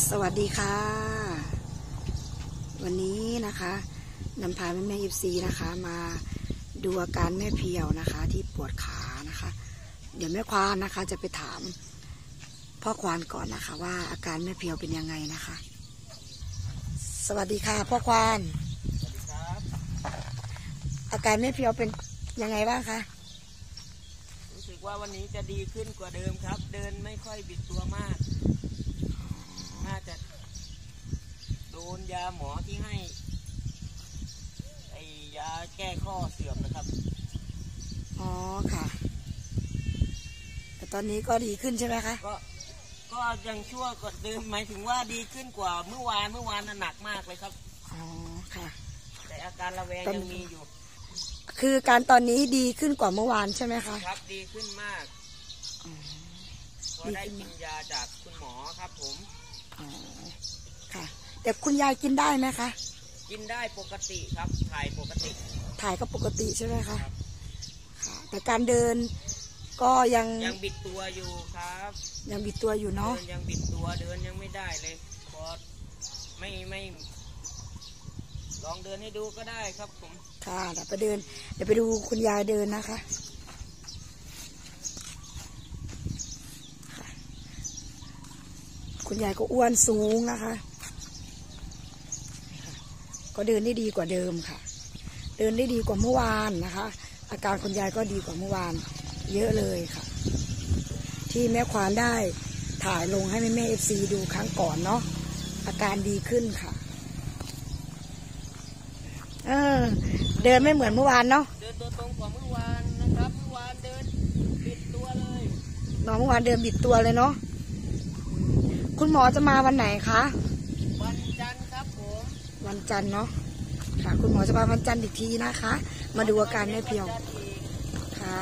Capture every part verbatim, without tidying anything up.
สวัสดีค่ะวันนี้นะคะนำพาแม่แม่ยิปซีนะคะมาดูอาการแม่เพียวนะคะที่ปวดขานะคะเดี๋ยวแม่ควานนะคะจะไปถามพ่อควานก่อนนะคะว่าอาการแม่เพียวเป็นยังไงนะคะสวัสดีค่ะพ่อควานสวัสดีครับอาการแม่เพียวเป็นยังไงบ้างคะรู้สึกว่าวันนี้จะดีขึ้นกว่าเดิมครับเดินไม่ค่อยบิดตัวมากน่าจะโดนยาหมอที่ให้ไอยาแก้ข้อเสื่อมนะครับอ๋อค่ะแต่ตอนนี้ก็ดีขึ้นใช่ไหมคะก็ก็ยังชั่วกว่าเดิมหมายถึงว่าดีขึ้นกว่าเมื่อวานเมื่อวานน่ะหนักมากเลยครับอ๋อค่ะแต่อาการระแวงยังมีอยู่คือการตอนนี้ดีขึ้นกว่าเมื่อวานใช่ไหมคะครับดีขึ้นมากก็ได้กินยาจากคุณหมอครับผมอ๋อค่ะแต่คุณยายกินได้ไหมคะกินได้ปกติครับถ่ายปกติถ่ายก็ปกติใช่ไหมคะค่ะแต่การเดินก็ยังยังบิดตัวอยู่ครับยังบิดตัวอยู่เนาะเดินยังบิดตัวเดินยังไม่ได้เลยพอไม่ไม่ลองเดินให้ดูก็ได้ครับผมค่ะเดี๋ยวไปเดินเดี๋ยวไปดูคุณยายเดินนะคะคุณยายก็อ้วนสูงนะคะก็เดินได้ดีกว่าเดิมค่ะเดินได้ดีกว่าเมื่อวานนะคะอาการคุณยายก็ดีกว่าเมื่อวานเยอะเลยค่ะที่แม่ควานได้ถ่ายลงให้แม่แม่เอฟซีดูครั้งก่อนเนาะอาการดีขึ้นค่ะเออเดินไม่เหมือนเมื่อวานเนาะเดินตัวตรงกว่าเมื่อวานนะครับเมื่อวานเดินบิดตัวเลยน้องเมื่อวานเดินบิดตัวเลยเนาะคุณหมอจะมาวันไหนคะวันจันทร์ครับผมวันจันทร์เนาะค่ะคุณหมอจะมาวันจันทร์อีกทีนะคะมาดูอาการแม่เพียวค่ะ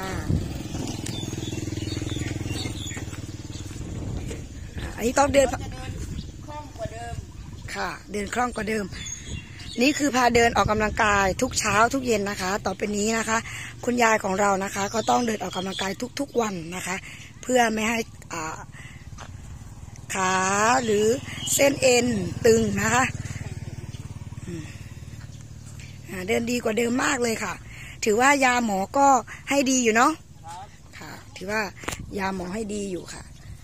อันนี้ต้องเดินคล่องกว่าเดิมค่ะเดินคล่องกว่าเดิมนี่คือพาเดินออกกำลังกายทุกเช้าทุกเย็นนะคะต่อไปนี้นะคะคุณยายของเรานะคะก็ต้องเดินออกกำลังกายทุกๆวันนะคะเพื่อไม่ให้อ่าขาหรือเส้นเอ็นตึงนะคะเดินดีกว่าเดิมมากเลยค่ะถือว่ายาหมอก็ให้ดีอยู่เนาะค่ะถือว่ายาหมอให้ดีอยู่ค่ะ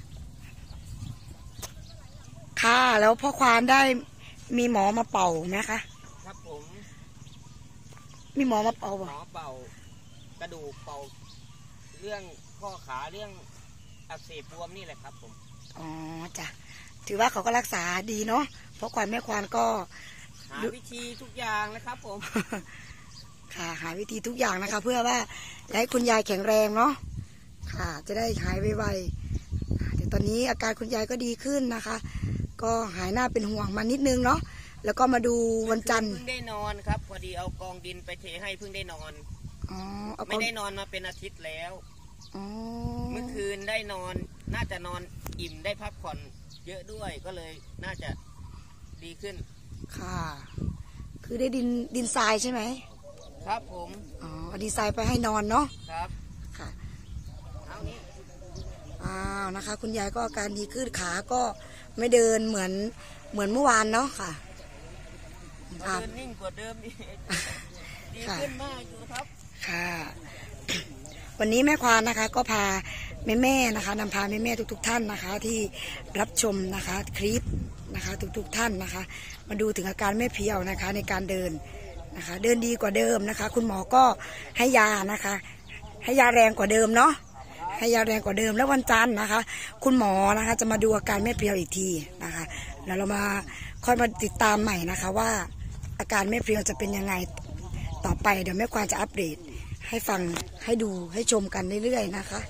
ค่ะแล้วพ่อควานได้มีหมอมาเป่าไหมคะครับผมมีหมอมาเป่าหมอเป่ากระดูกเป่าเรื่องข้อขาเรื่องอักเสบบวมนี่แหละครับผมอ๋อจ้ะถือว่าเขาก็รักษาดีเนาะเพราะควานแม่ควานก็หาวิธีทุกอย่างนะครับผมค่ะหาวิธีทุกอย่างนะคะเพื่อว่าให้คุณยายแข็งแรงเนาะค่ะจะได้หายไวๆแต่ตอนนี้อาการคุณยายก็ดีขึ้นนะคะก็หายหน้าเป็นห่วงมานิดนึงเนาะแล้วก็มาดูวันจันทร์เพิ่งได้นอนครับพอดีเอากองดินไปเทให้เพิ่งได้นอนอ๋อไม่ได้นอนมาเป็นอาทิตย์แล้วอ๋อเมื่อคืนได้นอนน่าจะนอนอิ่มได้พักผ่อนเยอะด้วยก็เลยน่าจะดีขึ้นค่ะคือได้ดินดินทรายใช่ไหมครับผมอ๋อดินทรายไปให้นอนเนาะครับค่ะเอานี้อ้าวนะคะคุณยายก็อาการดีขึ้นขาก็ไม่เดินเหมือนเหมือนเมื่อวานเนาะค่ะเดินนิ่งกว่าเดิมอีกดีขึ้นมากอยู่ครับค่ะวันนี้แม่ควานนะคะก็พาแม่แม่นะคะนำพาแม่แม่ทุกๆท่านนะคะที่รับชมนะคะคลิปนะคะทุกๆท่านนะคะมาดูถึงอาการแม่เพียวนะคะในการเดินนะคะเดินดีกว่าเดิมนะคะคุณหมอก็ให้ยานะคะให้ยาแรงกว่าเดิมเนาะให้ยาแรงกว่าเดิมแล้ววันจันทร์นะคะคุณหมอนะคะจะมาดูอาการแม่เพียวอีกทีนะคะแล้วเรามาค่อยมาติดตามใหม่นะคะว่าอาการแม่เพียวจะเป็นยังไงต่อไปเดี๋ยวแม่ควานจะอัปเดตให้ฟังให้ดูให้ชมกันเรื่อยๆนะคะ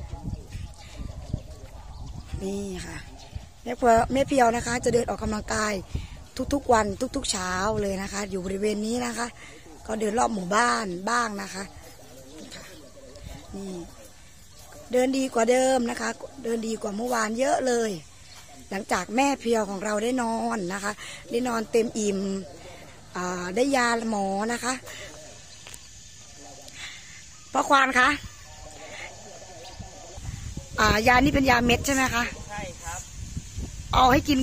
นี่ค่ะแม่เพียวแม่เพียวนะคะจะเดินออกกำลังกายทุกๆวันทุกๆเช้าเลยนะคะอยู่บริเวณนี้นะคะก็เดินรอบหมู่บ้านบ้างนะคะนี่เดินดีกว่าเดิมนะคะเดินดีกว่าเมื่อวานเยอะเลยหลังจากแม่เพียวของเราได้นอนนะคะได้นอนเต็มอิ่มได้ยาหมอนะคะพ่อควานคะยานี่เป็นยาเม็ดใช่ไหมคะใช่ครับเอาให้กิน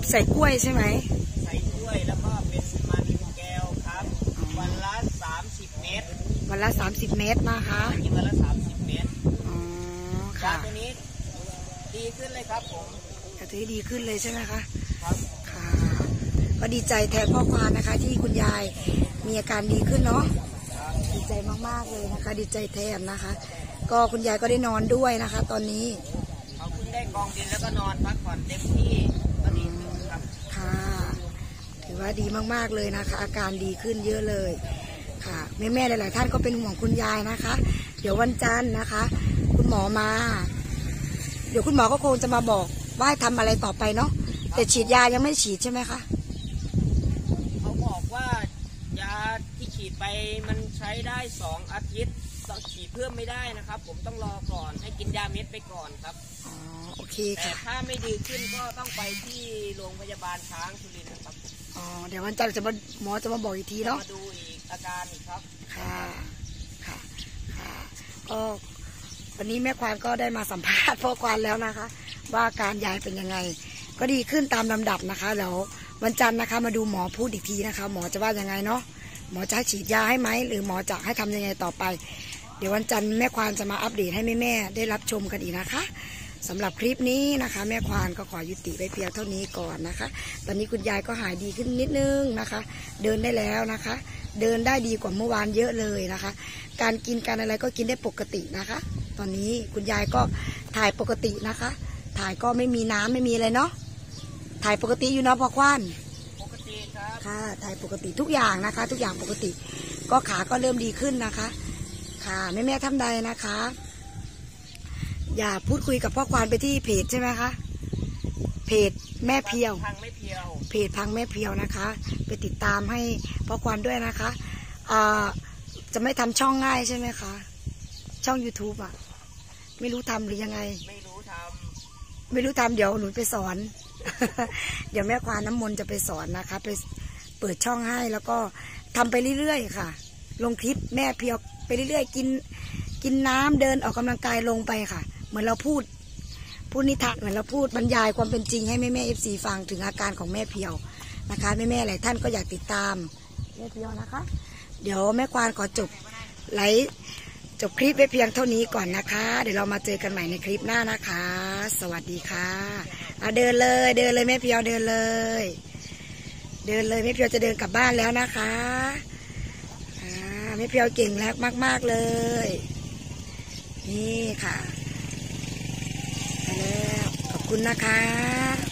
ใส่กล้วยใช่ไหมใส่กล้วยแล้วก็เป็นมานินแก้วครับวันละสามสิบเมตรวันละสามสิบเมตรนะคะกินวันละสามสิบเมตรอ๋อค่ะตัวนี้ดีขึ้นเลยครับผมตัวนี้ดีขึ้นเลยใช่ไหมคะครับค่ะก็ดีใจแทนพ่อควานนะคะที่คุณยายมีอาการดีขึ้นเนาะดีใจมากๆเลยนะคะดีใจแทนนะคะก็คุณยายก็ได้นอนด้วยนะคะตอนนี้เขาเพิ่งได้กองดินแล้วก็นอนพักผ่อนเต็มที่ก็ดีขึ้นครับค่ะถือว่าดีมากๆเลยนะคะอาการดีขึ้นเยอะเลยค่ะแม่ๆหลายๆท่านก็เป็นห่วงคุณยายนะคะเดี๋ยววันจันทร์นะคะคุณหมอมาเดี๋ยวคุณหมอก็คงจะมาบอกว่าให้ทำอะไรต่อไปเนาะแต่ฉีดยายังไม่ฉีดใช่ไหมคะเขาบอกว่ายาที่ฉีดไปมันใช้ได้สองอาทิตย์ฉีดเพิ่มไม่ได้นะครับผมต้องรอก่อนให้กินยาเม็ดไปก่อนครับอ๋อโอเคค่ะแต่ถ้าไม่ดีขึ้นก็ต้องไปที่โรงพยาบาลช้างสุรินทร์ครับอ๋อเดี๋ยววันจันทร์จะมาหมอจะมาบอกอีกทีเนาะมาดูอีกอาการอีกครับค่ะค่ะค่ะก็วันนี้แม่ควานก็ได้มาสัมภาษณ์พ่อควานแล้วนะคะว่าอาการยายเป็นยังไงก็ดีขึ้นตามลำดับนะคะแล้ววันจันทร์นะคะมาดูหมอพูดอีกทีนะคะหมอจะว่ายังไงเนาะหมอจะให้ฉีดยาให้ไหมหรือหมอจะให้ทำยังไงต่อไปเดี๋ยววันจันทร์แม่ควานจะมาอัปเดตให้แม่ๆได้รับชมกันอีกนะคะสำหรับคลิปนี้นะคะแม่ควานก็ขอยุติไว้เพียงเท่านี้ก่อนนะคะตอนนี้คุณยายก็หายดีขึ้นนิดนึงนะคะเดินได้แล้วนะคะเดินได้ดีกว่าเมื่อวานเยอะเลยนะคะการกินการอะไรก็กินได้ปกตินะคะตอนนี้คุณยายก็ถ่ายปกตินะคะถ่ายก็ไม่มีน้ำไม่มีอะไรเนาะถ่ายปกติอยู่เนาะพ่อควานปกติครับค่ะถ่ายปกติทุกอย่างนะคะทุกอย่างปกติก็ขาก็เริ่มดีขึ้นนะคะค่ะแม่แม่ท่านใดนะคะอย่าพูดคุยกับพ่อควานไปที่เพจใช่ไหมคะเพจแม่เพียวพังแม่เพียวเพจพังแม่เพียวนะคะไปติดตามให้พ่อควานด้วยนะคะอ่าจะไม่ทำช่องง่ายใช่ไหมคะช่อง ยูทูบ อ่ะไม่รู้ทำหรือยังไงไม่รู้ทำไม่รู้ทำเดี๋ยวหนูไปสอน เดี๋ยวแม่ควานน้ำมนต์จะไปสอนนะคะไปเปิดช่องให้แล้วก็ทำไปเรื่อยๆค่ะลงคลิปแม่เพียวไปเรื่อยๆกินกินน้ำเดินออกกำลังกายลงไปค่ะเหมือนเราพูดพูดนิทานเหมือนเราพูดบรรยายความเป็นจริงให้แม่แม่เอฟซีฟังถึงอาการของแม่เพียวนะคะแม่แม่หลายท่านก็อยากติดตามแม่เพียวนะคะเดี๋ยวแม่ควานขอจบไลฟ์จบคลิปไว้เพียงเท่านี้ก่อนนะคะเดี๋ยวเรามาเจอกันใหม่ในคลิปหน้านะคะสวัสดีค่ะเอาเดินเลยเดินเลยแม่เพียวเดินเลยเดินเลยแม่เพียวจะเดินกลับบ้านแล้วนะคะแม่เพียวเก่งแล้วมากๆเลยนี่ค่ะไปแล้วขอบคุณนะคะ